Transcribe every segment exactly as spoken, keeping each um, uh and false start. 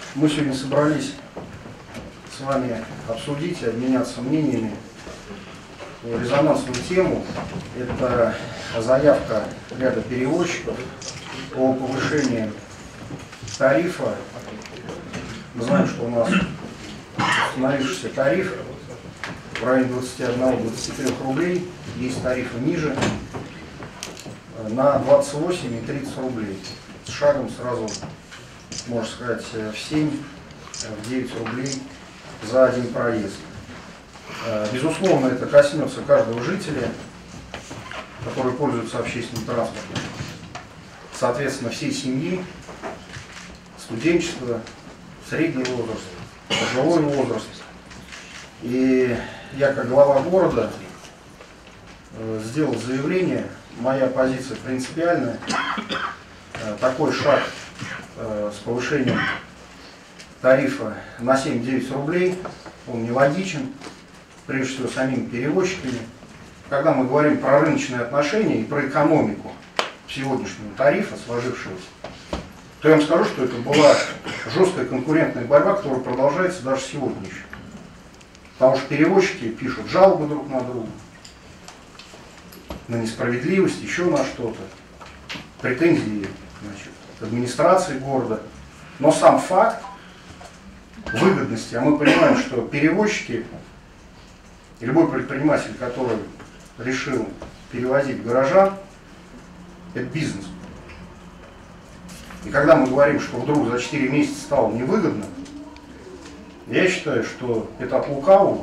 Мы сегодня собрались с вами обсудить и обменяться мнениями по резонансную тему. Это заявка ряда перевозчиков о повышении тарифа. Мы знаем, что у нас установившийся тариф в районе двадцати одного — двадцати трёх рублей, есть тарифы ниже, на двадцать восемь и тридцать рублей. С шагом сразу, можно сказать, в семь — девять рублей за один проезд. Безусловно, это коснется каждого жителя, который пользуется общественным транспортом. Соответственно, всей семьи, студенчество, средний возраст, пожилой возраст. И я, как глава города, сделал заявление. Моя позиция принципиальная. Такой шаг с повышением тарифа на семь — девять рублей, он нелогичен, прежде всего самими перевозчиками. Когда мы говорим про рыночные отношения и про экономику сегодняшнего тарифа, сложившегося, то я вам скажу, что это была жесткая конкурентная борьба, которая продолжается даже сегодня еще. Потому что перевозчики пишут жалобы друг на друга, на несправедливость, еще на что-то, претензии, значит, к администрации города. Но сам факт выгодности, а мы понимаем, что перевозчики и любой предприниматель, который решил перевозить горожан, это бизнес. И когда мы говорим, что вдруг за четыре месяца стало невыгодно, я считаю, что это от лукавого.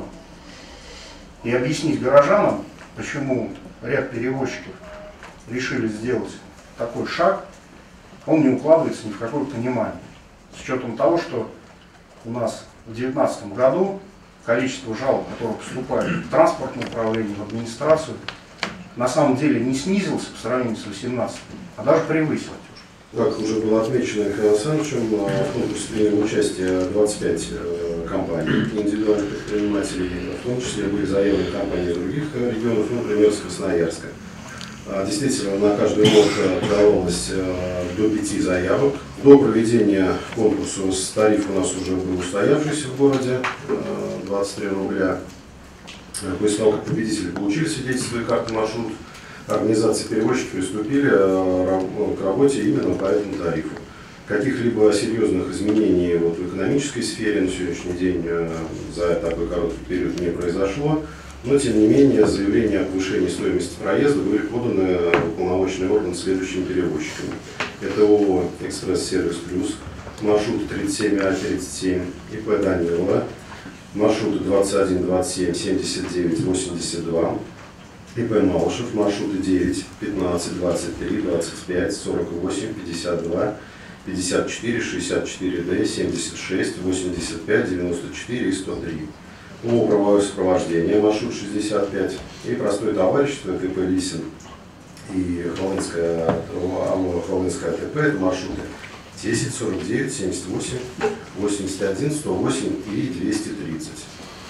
И объяснить горожанам, почему ряд перевозчиков решили сделать такой шаг, он не укладывается ни в какое понимание. С учетом того, что у нас в две тысячи девятнадцатом году количество жалоб, которые поступают в транспортное управление, в администрацию, на самом деле не снизилось по сравнению с две тысячи восемнадцатым, а даже превысилось. Как уже было отмечено Михаилом Александровичем, в конкурсе приняли участие двадцать пять компаний индивидуальных предпринимателей, в том числе были заявлены компании из других регионов, например, с Красноярска. Действительно, на каждый год подавалось до пяти заявок. До проведения конкурса с тариф у нас уже был устоявшийся в городе двадцать три рубля. После того, как победители получили свидетельство и карты маршрут, организации перевозчиков приступили к работе именно по этому тарифу. Каких-либо серьезных изменений вот в экономической сфере на сегодняшний день за такой короткий период не произошло, но тем не менее заявления о повышении стоимости проезда были поданы в уполномоченный орган следующими перевозчиками. Это ООО «Экспресс-сервис плюс», маршруты тридцать семь А тридцать семь, ИП «Данила», маршруты двадцать один двадцать семь семьдесят девять восемьдесят два, ИП «Малышев», маршруты девять пятнадцать двадцать три двадцать пять сорок восемь пятьдесят два пятьдесят четыре шестьдесят четыре Д семьдесят шесть восемьдесят пять девяносто четыре и сто три. ООО «Правовое сопровождение», маршрут шестьдесят пять, и простое товарищество ТП «Лисин» и Хвалынская АТП, это маршруты десять сорок девять семьдесят восемь восемьдесят один сто восемь и двести тридцать.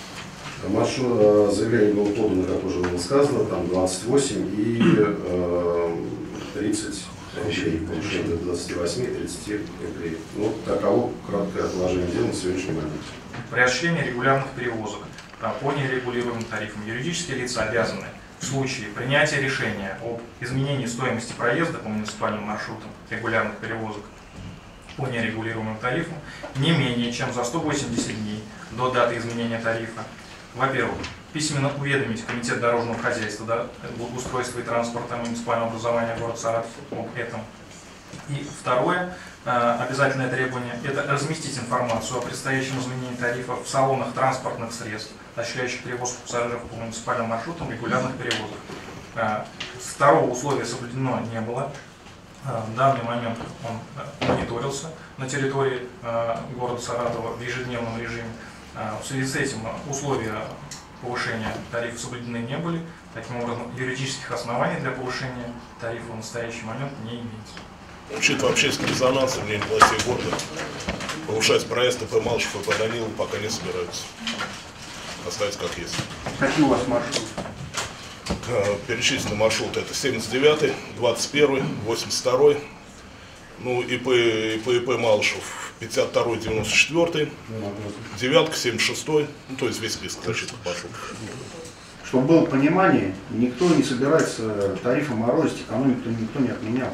Маршрут, заявление было подано, как уже было сказано, там двадцать восемь и э, тридцать рублей, повышение до двадцати восьми и тридцати рублей. Ну, таково краткое отложение дела на сегодняшний момент. При осуществлении регулярных перевозок по нерегулируемым тарифам юридические лица обязаны в случае принятия решения об изменении стоимости проезда по муниципальным маршрутам регулярных перевозок по нерегулируемым тарифам не менее чем за сто восемьдесят дней до даты изменения тарифа, во-первых, письменно уведомить Комитет дорожного хозяйства, благоустройства и транспорта муниципального образования города Саратов об этом. И второе, обязательное требование – это разместить информацию о предстоящем изменении тарифа в салонах транспортных средств, осуществляющих перевозку пассажиров по муниципальным маршрутам регулярных перевозок. Второго условия соблюдено не было. В данный момент он мониторился на территории города Саратова в ежедневном режиме. В связи с этим условия повышения тарифа соблюдены не были. Таким образом, юридических оснований для повышения тарифа в настоящий момент не имеется. Учитывая общественный резонанс и мнение властей города, повышать проезд ИП «Малышев» и ИП «Данила» пока не собираются. Оставить как есть. Какие у вас маршруты? Перечисленные маршруты — это семьдесят девятый, двадцать первый, восемьдесят второй, ну, ИП, ИП, ИП «Малышев» пятьдесят второй девяносто четвёртый, девятка семьдесят шестой, ну то есть весь список защитных маршрутов. Чтобы было понимание, никто не собирается тарифы морозить, экономику никто не отменял.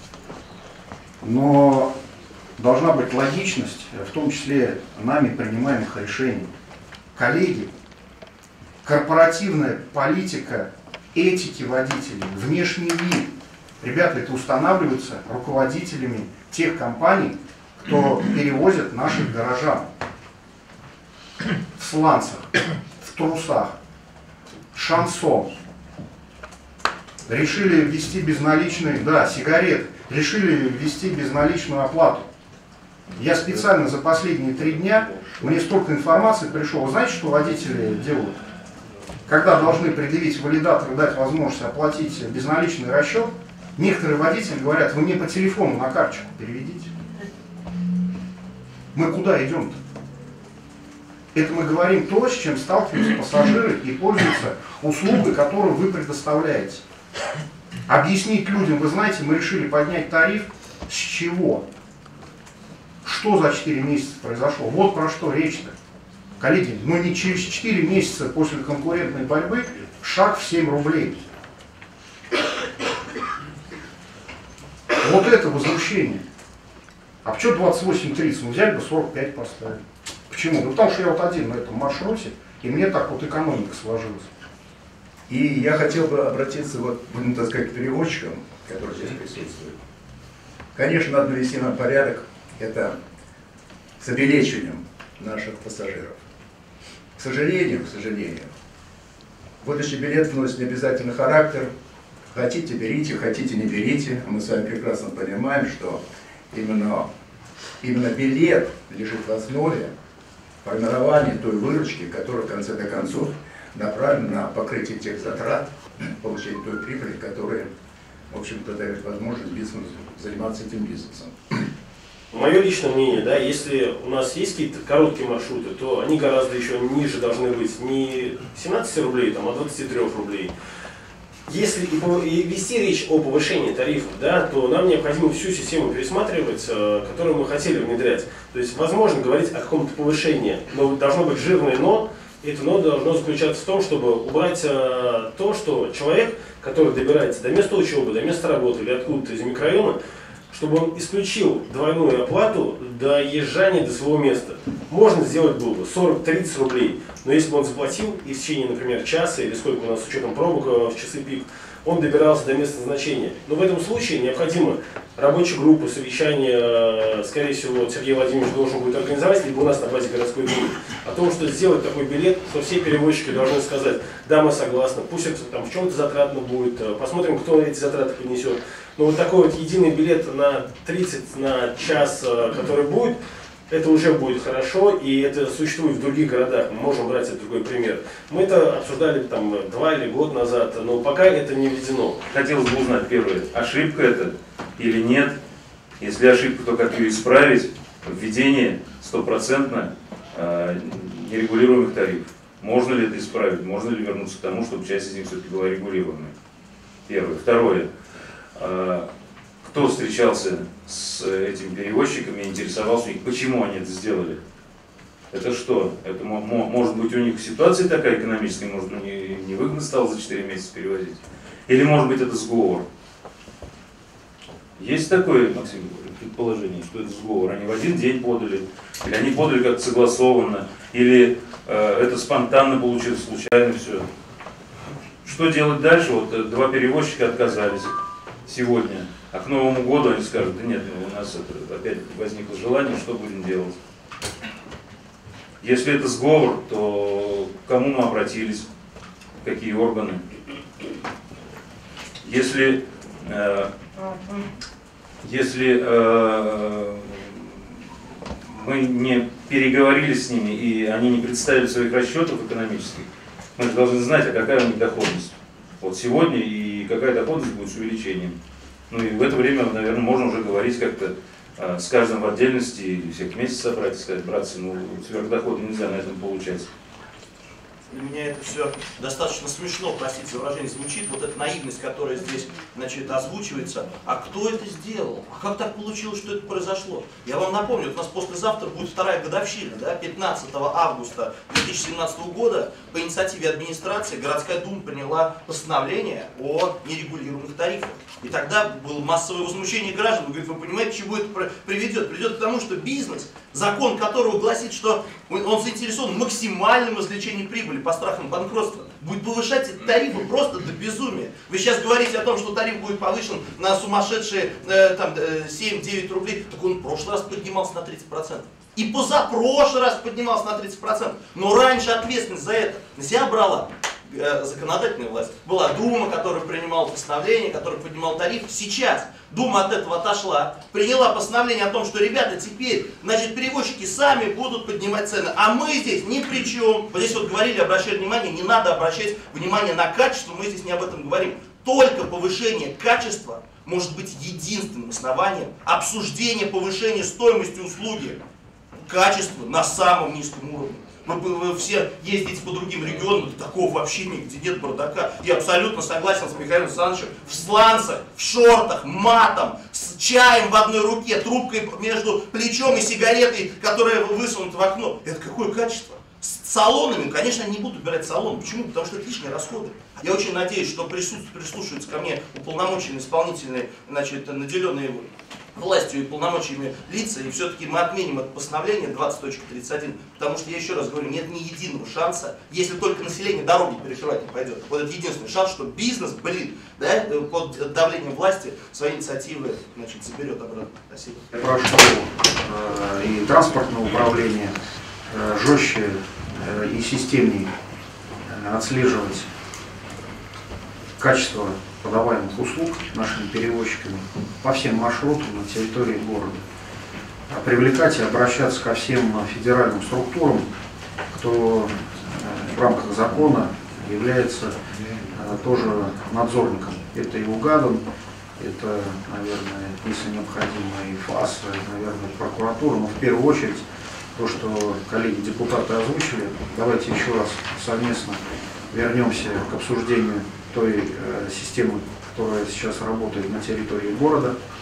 Но должна быть логичность, в том числе нами принимаемых решений. Коллеги, корпоративная политика этики водителей, внешний вид. Ребята, это устанавливается руководителями тех компаний, кто перевозит наших горожан в сланцах, в трусах, шансон. Решили ввести безналичные, да, сигареты, решили ввести безналичную оплату. Я специально за последние три дня, мне столько информации пришло. Вы знаете, что водители делают? Когда должны предъявить валидатор и дать возможность оплатить безналичный расчет, некоторые водители говорят: вы мне по телефону на карточку переведите. Мы куда идем-то? Это мы говорим то, с чем сталкиваются пассажиры и пользуются услугой, которую вы предоставляете. Объяснить людям: вы знаете, мы решили поднять тариф. С чего? Что за четыре месяца произошло? Вот про что речь-то. Коллеги, ну не через четыре месяца после конкурентной борьбы шаг в семь рублей. Вот это возмущение. А почему двадцать восемь тридцать? Мы взяли бы сорок пять поставили. Почему? Ну потому что я вот один на этом маршруте, и мне так вот экономика сложилась. И я хотел бы обратиться, вот, будем так сказать, к перевозчикам, которые здесь присутствуют. Конечно, надо навести на порядок это с обеспечением наших пассажиров. К сожалению, к сожалению, выдача билетов носит необязательный характер. Хотите, берите, хотите, не берите. Мы с вами прекрасно понимаем, что именно, именно билет лежит в основе формирования той выручки, которая в конце концов направлена на покрытие тех затрат, получение той прибыли, которая, в общем-то, дает возможность бизнесу заниматься этим бизнесом. Мое личное мнение, да, если у нас есть какие-то короткие маршруты, то они гораздо еще ниже должны быть, не семнадцать рублей, там, а двадцать три рублей. Если и вести речь о повышении тарифов, да, то нам необходимо всю систему пересматривать, которую мы хотели внедрять. То есть возможно говорить о каком-то повышении, но должно быть жирное «но». И это «но» должно заключаться в том, чтобы убрать то, что человек, который добирается до места учебы, до места работы или откуда-то из микрорайона, чтобы он исключил двойную оплату до езжания до своего места. Можно сделать было бы сорок-тридцать рублей, но если бы он заплатил и в течение, например, часа или сколько у нас с учетом пробок в часы пик, он добирался до места назначения. Но в этом случае необходимо рабочую группу, совещание, скорее всего, Сергей Владимирович должен будет организовать, либо у нас на базе городской думы, о том, что сделать такой билет, что все перевозчики должны сказать: да, мы согласны, пусть это там в чем-то затратно будет, посмотрим, кто эти затраты понесет. Но вот такой вот единый билет на тридцать, на час, который будет, это уже будет хорошо, и это существует в других городах. Мы можем брать этот другой пример. Мы это обсуждали там два или год назад, но пока это не введено. Хотелось бы узнать, первое, ошибка это или нет? Если ошибка, то как ее исправить? Введение стопроцентно э, нерегулируемых тарифов. Можно ли это исправить? Можно ли вернуться к тому, чтобы часть из них все-таки была регулируемой? Первое. Второе. Э, кто встречался с этими перевозчиками и интересовался у них, почему они это сделали? Это что? Это может быть у них ситуация такая экономическая, может у них невыгодно стало за четыре месяца перевозить? Или может быть это сговор? Есть такое, Максим, предположение, что это сговор? Они в один день подали, или они подали как-то согласованно, или э, это спонтанно получилось, случайно все. Что делать дальше? Вот два перевозчика отказались сегодня. А к Новому году они скажут: да нет, ну, у нас это, опять возникло желание, что будем делать? Если это сговор, то к кому мы обратились, какие органы? Если, э, если э, мы не переговорили с ними и они не представили своих расчетов экономических, мы же должны знать, а какая у них доходность. Вот сегодня и какая доходность будет с увеличением. Ну и в это время, наверное, можно уже говорить как-то э, с каждым в отдельности, или всех вместе собрать и сказать: братцы, ну сверхдоходы нельзя на этом получать. Для меня это все достаточно смешно, простите за выражение, звучит. Вот эта наивность, которая здесь, значит, озвучивается. А кто это сделал? А как так получилось, что это произошло? Я вам напомню, вот у нас послезавтра будет вторая годовщина, да, пятнадцатого августа две тысячи семнадцатого года по инициативе администрации городская дума приняла постановление о нерегулируемых тарифах. И тогда было массовое возмущение граждан. Вы говорите, вы понимаете, к чему это приведет? Приведет к тому, что бизнес, закон которого гласит, что он заинтересован в максимальном извлечении прибыли по страхам банкротства, будет повышать эти тарифы просто до безумия. Вы сейчас говорите о том, что тариф будет повышен на сумасшедшие э, там, семь-девять рублей, так он в прошлый раз поднимался на тридцать процентов. И позапрошлый раз поднимался на тридцать процентов. Но раньше ответственность за это на себя брала законодательная власть. Была Дума, которая принимала постановление, которая поднимала тариф. Сейчас Дума от этого отошла, приняла постановление о том, что, ребята, теперь, значит, перевозчики сами будут поднимать цены, а мы здесь ни при чем. Вот здесь вот говорили, обращали внимание, не надо обращать внимание на качество, мы здесь не об этом говорим. Только повышение качества может быть единственным основанием обсуждения повышения стоимости услуги. Качество на самом низком уровне. Вы, вы все ездите по другим регионам, такого вообще нигде нет, бардака. Я абсолютно согласен с Михаилом Александровичем. В сланцах, в шортах, матом, с чаем в одной руке, трубкой между плечом и сигаретой, которая высунута в окно. Это какое качество? С салонами, конечно, они не будут убирать салон. Почему? Потому что это лишние расходы. Я очень надеюсь, что прислушаются ко мне уполномоченные, исполнительные, значит, наделенные властью и полномочиями лица, и все-таки мы отменим это постановление двадцать точка тридцать один, потому что, я еще раз говорю, нет ни единого шанса, если только население дороги перекрывать не пойдет. Вот это единственный шанс, что бизнес, блин, да, под давлением власти свои инициативы, значит, заберет обратно. Спасибо. Я прошу э, и транспортное управление э, жестче э, и системнее э, отслеживать качество подаваемых услуг нашими перевозчиками по всем маршрутам на территории города. Привлекать и обращаться ко всем федеральным структурам, кто в рамках закона является тоже надзорником. Это и УГАДом, это, наверное, если необходимо, и ФАС, и, наверное, прокуратура, но в первую очередь то, что коллеги-депутаты озвучили, давайте еще раз совместно вернемся к обсуждению той э, системы, которая сейчас работает на территории города.